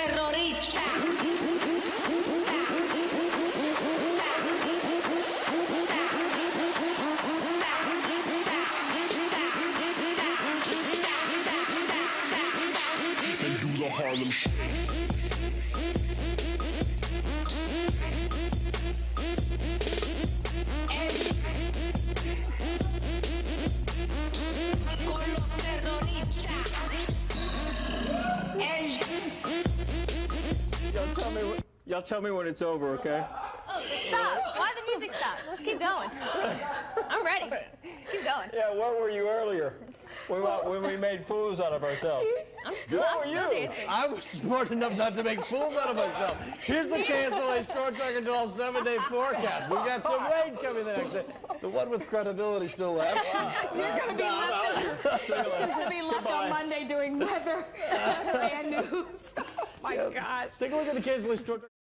terrorista. And do the Harlem Shake. Y'all tell me when it's over, okay? Oh, stop. Why the music stop? Let's keep going. I'm ready. Let's keep going. Yeah, where were you earlier? When we made fools out of ourselves. I'm still dancing. I was smart enough not to make fools out of myself. Here's the KSLA Storm Tracker 12 7-day forecast. We've got some rain coming the next day. The one with credibility still left. You're going to be left on Monday doing weather and news. My God. Take a look at the KSLA Storm Tracker.